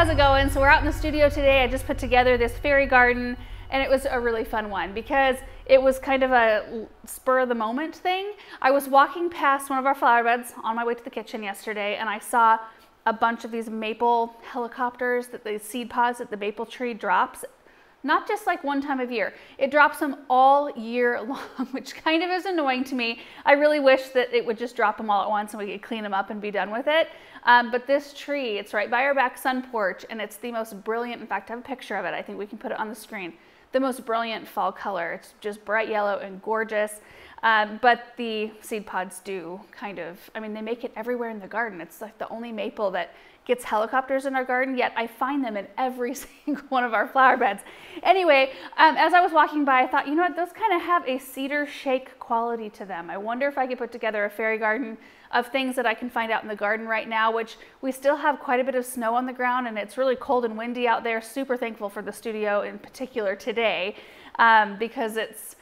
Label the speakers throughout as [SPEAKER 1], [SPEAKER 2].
[SPEAKER 1] how's it going? So we're out in the studio today. I just put together this fairy garden, and it was a really fun one because it was kind of a spur of the moment thing. I was walking past one of our flower beds on my way to the kitchen yesterday, and I saw a bunch of these maple helicopters, that the seed pods that the maple tree drops. Not just like one time of year. It drops them all year long, which kind of is annoying to me. I really wish that it would just drop them all at once and we could clean them up and be done with it. But this tree, it's right by our back sun porch, and it's the most brilliant, in fact, I have a picture of it. I think we can put it on the screen. The most brilliant fall color. It's just bright yellow and gorgeous. But the seed pods do kind of, I mean, they make it everywhere in the garden. It's like the only maple that gets helicopters in our garden, yet I find them in every single one of our flower beds. Anyway, as I was walking by, I thought, you know what, those kind of have a cedar shake quality to them. I wonder if I could put together a fairy garden of things that I can find out in the garden right now, which we still have quite a bit of snow on the ground, and it's really cold and windy out there. Super thankful for the studio in particular today, because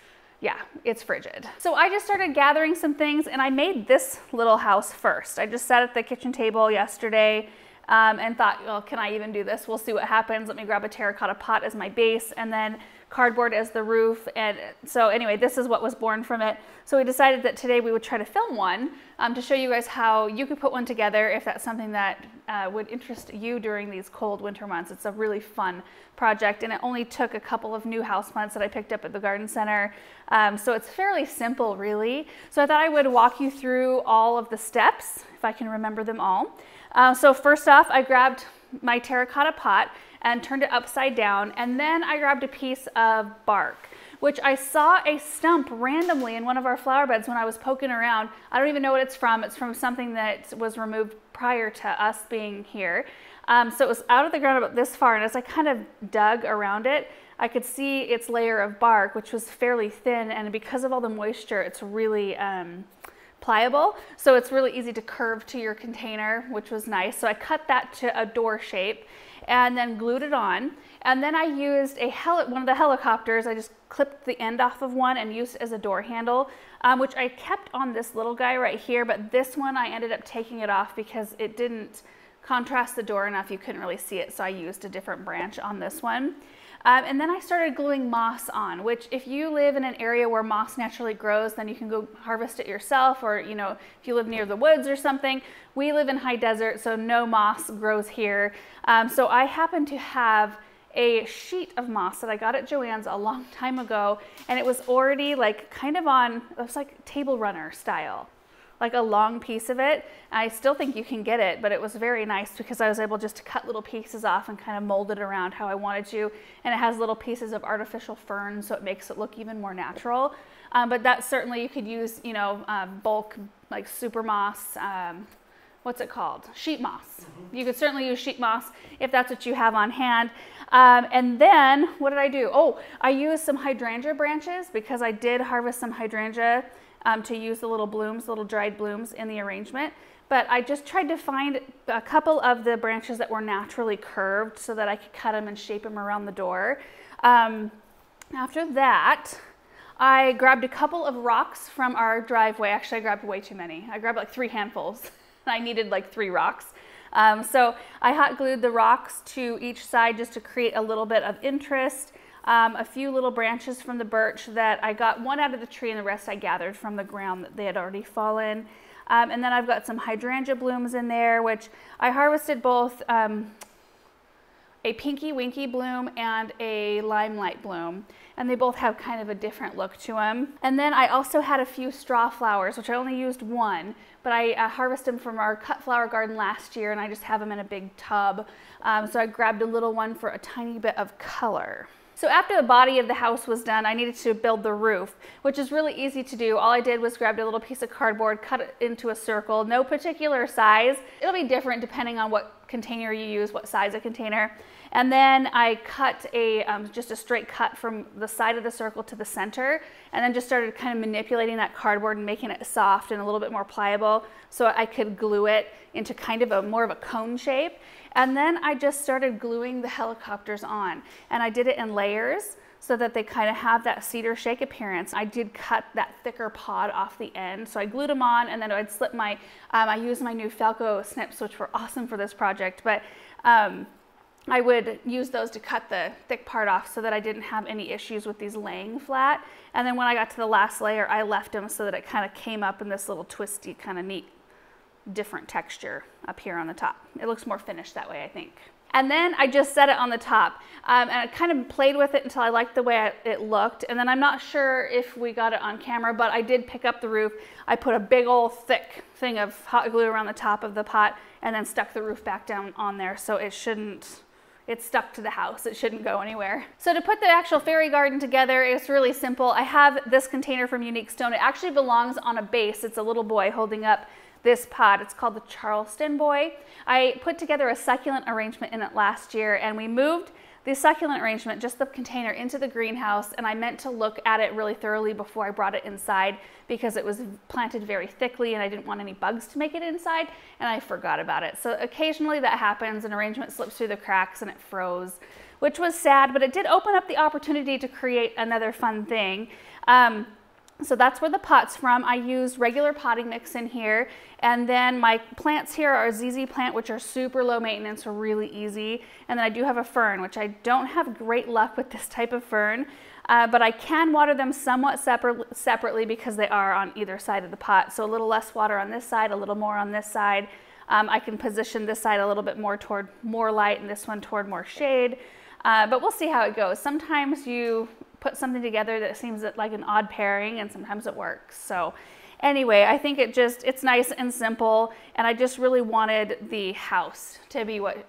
[SPEAKER 1] it's frigid. So I just started gathering some things, and I made this little house first. I just sat at the kitchen table yesterday and thought, well, can I even do this? We'll see what happens. Let me grab a terracotta pot as my base and then cardboard as the roof. And so anyway, this is what was born from it. So we decided that today we would try to film one to show you guys how you could put one together if that's something that would interest you during these cold winter months. It's a really fun project, and it only took a couple of new houseplants that I picked up at the garden center. So it's fairly simple, really. So I thought I would walk you through all of the steps, if I can remember them all. So first off, I grabbed my terracotta pot and turned it upside down, and then I grabbed a piece of bark, which I saw a stump randomly in one of our flower beds when I was poking around. I don't even know what it's from. It's from something that was removed prior to us being here. So it was out of the ground about this far, and as I kind of dug around it, I could see its layer of bark, which was fairly thin, and because of all the moisture, it's really pliable. So it's really easy to curve to your container, which was nice. So I cut that to a door shape and then glued it on. And then I used one of the helicopters. I just clipped the end off of one and used it as a door handle, which I kept on this little guy right here. But this one, I ended up taking it off because it didn't contrast the door enough. You couldn't really see it. So I used a different branch on this one. And then I started gluing moss on, which if you live in an area where moss naturally grows, then you can go harvest it yourself, or you know, if you live near the woods or something. We live in high desert, so no moss grows here. So I happen to have a sheet of moss that I got at Joann's a long time ago, and it was already like kind of on, it was like table runner style, like a long piece of it. I still think you can get it, but it was very nice because I was able just to cut little pieces off and kind of mold it around how I wanted to. And it has little pieces of artificial fern, so it makes it look even more natural. But that certainly you could use, you know, bulk, like super moss, what's it called? Sheet moss. You could certainly use sheet moss if that's what you have on hand. And then what did I do? Oh, I used some hydrangea branches because I did harvest some hydrangea to use the little blooms, little dried blooms in the arrangement. But I just tried to find a couple of the branches that were naturally curved so that I could cut them and shape them around the door. After that, I grabbed a couple of rocks from our driveway. Actually, I grabbed way too many. I grabbed like 3 handfuls. I needed like 3 rocks. So I hot glued the rocks to each side just to create a little bit of interest. A few little branches from the birch that I got, one out of the tree and the rest I gathered from the ground that they had already fallen. And then I've got some hydrangea blooms in there, which I harvested both a pinky winky bloom and a limelight bloom. And they both have kind of a different look to them. And then I also had a few straw flowers, which I only used one, but I harvested them from our cut flower garden last year, and I just have them in a big tub. So I grabbed a little one for a tiny bit of color. So after the body of the house was done, I needed to build the roof, which is really easy to do. All I did was grab a little piece of cardboard, cut it into a circle, no particular size. It'll be different depending on what container you use, what size of container. And then I cut just a straight cut from the side of the circle to the center, and then just started kind of manipulating that cardboard and making it soft and a little bit more pliable so I could glue it into kind of more of a cone shape. And then I just started gluing the helicopters on, and I did it in layers so that they kind of have that cedar shake appearance. I did cut that thicker pod off the end, so I glued them on, and then I'd slip my, I used my new Falco snips, which were awesome for this project, but I would use those to cut the thick part off so that I didn't have any issues with these laying flat. And then when I got to the last layer, I left them so that it kind of came up in this little twisty, kind of neat, different texture up here on the top. It looks more finished that way, I think. And then I just set it on the top, and I kind of played with it until I liked the way it looked. And then I'm not sure if we got it on camera, but I did pick up the roof. I put a big old thick thing of hot glue around the top of the pot and then stuck the roof back down on there so it's stuck to the house. It shouldn't go anywhere. So to put the actual fairy garden together, it's really simple. I have this container from Unique Stone. It actually belongs on a base. It's a little boy holding up this pot. It's called the Charleston Boy. I put together a succulent arrangement in it last year, and we moved the succulent arrangement, just the container, into the greenhouse, and I meant to look at it really thoroughly before I brought it inside because it was planted very thickly and I didn't want any bugs to make it inside, and I forgot about it. So occasionally that happens, an arrangement slips through the cracks and it froze, which was sad, but it did open up the opportunity to create another fun thing. So that's where the pot's from. I used regular potting mix in here, and then my plants here are a ZZ plant, which are super low maintenance, are really easy, and then I do have a fern, which I don't have great luck with this type of fern, but I can water them somewhat separately because they are on either side of the pot. So a little less water on this side, a little more on this side. I can position this side a little bit more toward more light and this one toward more shade, but we'll see how it goes. Sometimes you put something together that seems like an odd pairing, and sometimes it works. So anyway, I think it's nice and simple, and I just really wanted the house to be what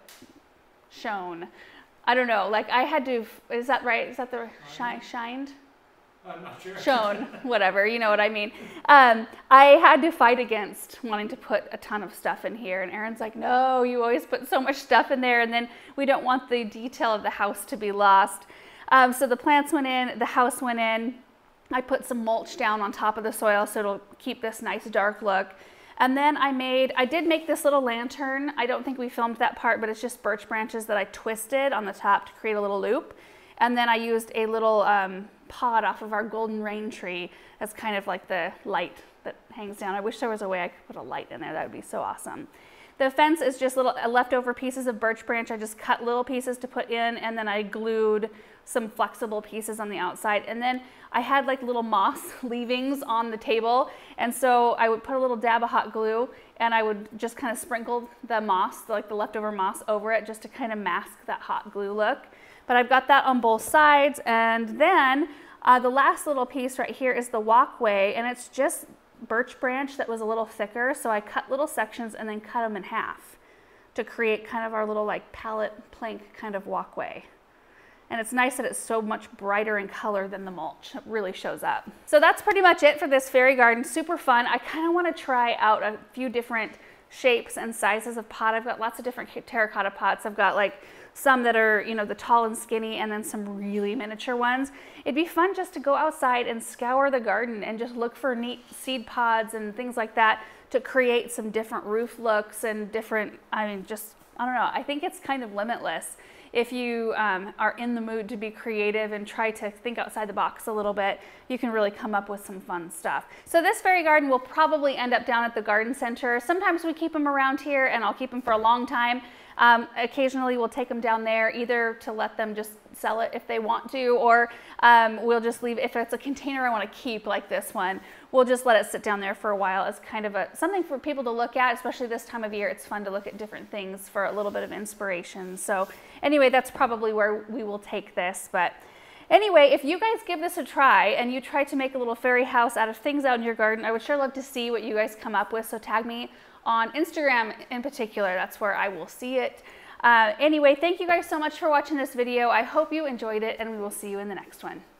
[SPEAKER 1] shown. I don't know, like I had to, is that right? Is that the shined?
[SPEAKER 2] I'm not sure.
[SPEAKER 1] Shown, whatever, you know what I mean. I had to fight against wanting to put a ton of stuff in here, and Aaron's like, no, you always put so much stuff in there, and then we don't want the detail of the house to be lost. So the plants went in, the house went in. I put some mulch down on top of the soil so it'll keep this nice dark look. And then I did make this little lantern. I don't think we filmed that part, but it's just birch branches that I twisted on the top to create a little loop. And then I used a little pod off of our golden rain tree as kind of like the light that hangs down. I wish there was a way I could put a light in there. That would be so awesome. The fence is just little leftover pieces of birch branch. I just cut little pieces to put in, and then I glued some flexible pieces on the outside. And then I had like little moss leavings on the table, and so I would put a little dab of hot glue and I would just kind of sprinkle the moss, like the leftover moss, over it just to kind of mask that hot glue look. But I've got that on both sides, and then the last little piece right here is the walkway, and it's just birch branch that was a little thicker, so I cut little sections and then cut them in half to create kind of our little like pallet plank kind of walkway. And it's nice that it's so much brighter in color than the mulch. It really shows up. So that's pretty much it for this fairy garden. Super fun. I kind of want to try out a few different shapes and sizes of pot. I've got lots of different terracotta pots. I've got like some that are, you know, the tall and skinny, and then some really miniature ones. It'd be fun just to go outside and scour the garden and just look for neat seed pods and things like that to create some different roof looks and different, I mean, just, I don't know. I think it's kind of limitless. If you are in the mood to be creative and try to think outside the box a little bit, you can really come up with some fun stuff. So this fairy garden will probably end up down at the garden center. Sometimes we keep them around here, and I'll keep them for a long time. Occasionally we'll take them down there either to let them just sell it if they want to, or we'll just leave, if it's a container I want to keep like this one, we'll just let it sit down there for a while as kind of something for people to look at, especially this time of year. It's fun to look at different things for a little bit of inspiration. So anyway, that's probably where we will take this. But anyway, if you guys give this a try and you try to make a little fairy house out of things out in your garden, I would sure love to see what you guys come up with. So tag me on Instagram in particular. That's where I will see it. Anyway, thank you guys so much for watching this video. I hope you enjoyed it, and we will see you in the next one.